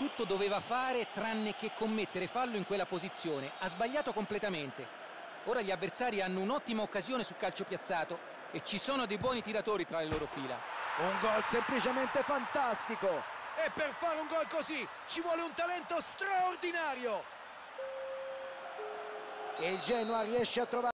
tutto doveva fare tranne che commettere fallo in quella posizione. Ha sbagliato completamente. Ora gli avversari hanno un'ottima occasione su calcio piazzato e ci sono dei buoni tiratori tra le loro fila. Un gol semplicemente fantastico. E per fare un gol così ci vuole un talento straordinario. E il Genoa riesce a trovare